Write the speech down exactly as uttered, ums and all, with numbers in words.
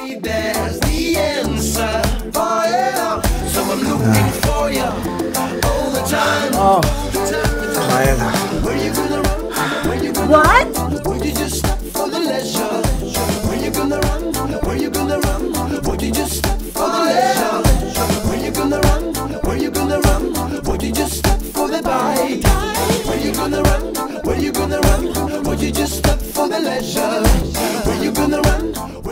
There's the answer for you. So I'm looking for you all the time. Oh, tired. Where you gonna run? Where you gonna What? run? Would you just stop for the leisure? Where you gonna run? Where you gonna run? Would you just stop for the leisure? Where you gonna run? Where you gonna run? Would you just stop for the bike? Where you gonna run? Where you gonna run? Would you just stop for the leisure? Where you gonna run?